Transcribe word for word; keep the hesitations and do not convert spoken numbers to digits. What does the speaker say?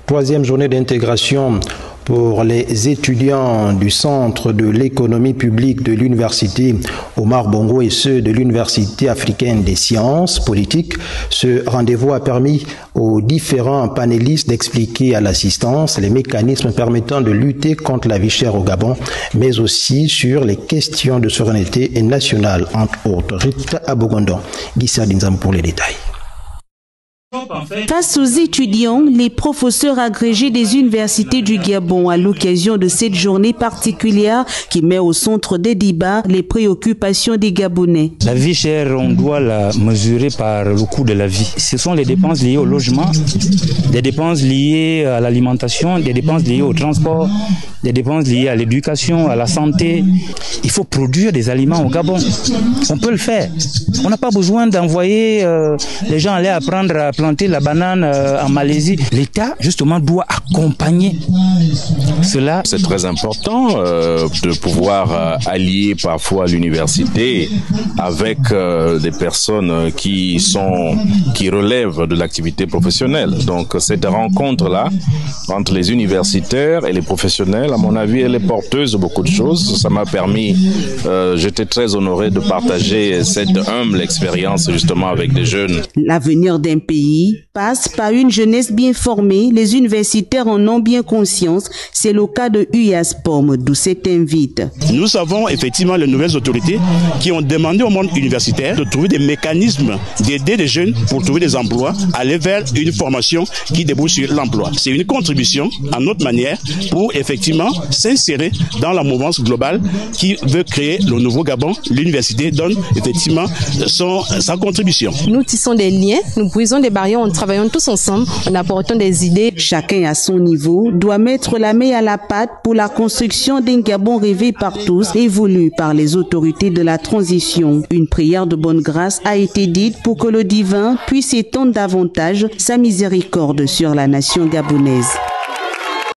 Troisième journée d'intégration pour les étudiants du Centre de l'économie publique de l'Université Omar Bongo et ceux de l'Université africaine des sciences politiques. Ce rendez-vous a permis aux différents panélistes d'expliquer à l'assistance les mécanismes permettant de lutter contre la vie chère au Gabon, mais aussi sur les questions de souveraineté nationale, entre autres. Rita Abogondon, Guissa Dinzam pour les détails. Face aux étudiants, les professeurs agrégés des universités du Gabon à l'occasion de cette journée particulière qui met au centre des débats les préoccupations des Gabonais. La vie chère, on doit la mesurer par le coût de la vie. Ce sont les dépenses liées au logement, des dépenses liées à l'alimentation, des dépenses liées au transport, des dépenses liées à l'éducation, à la santé. Il faut produire des aliments au Gabon. On peut le faire. On n'a pas besoin d'envoyer euh, les gens aller apprendre à planter la banane euh, en Malaisie. L'État, justement, doit accompagner cela. C'est très important euh, de pouvoir euh, allier parfois l'université avec euh, des personnes qui sont qui relèvent de l'activité professionnelle. Donc cette rencontre-là entre les universitaires et les professionnels, à mon avis, elle est porteuse de beaucoup de choses. Ça m'a permis, euh, j'étais très honoré de partager cette humble expérience justement avec des jeunes. L'avenir d'un pays passe par une jeunesse bien formée. Les universitaires en ont bien conscience. C'est le cas de U I A S P O M, d'où cet invite. Nous avons effectivement les nouvelles autorités qui ont demandé au monde universitaire de trouver des mécanismes d'aider les jeunes pour trouver des emplois, aller vers une formation qui débouche sur l'emploi. C'est une contribution à notre manière pour effectivement s'insérer dans la mouvance globale qui veut créer le nouveau Gabon. L'université donne effectivement son, sa contribution. Nous tissons des liens, nous brisons des barrières, en travaillant tous ensemble, en apportant des idées. Chacun à son niveau doit mettre la main à la pâte pour la construction d'un Gabon rêvé par tous et voulu par les autorités de la transition. Une prière de bonne grâce a été dite pour que le divin puisse étendre davantage sa miséricorde sur la nation gabonaise.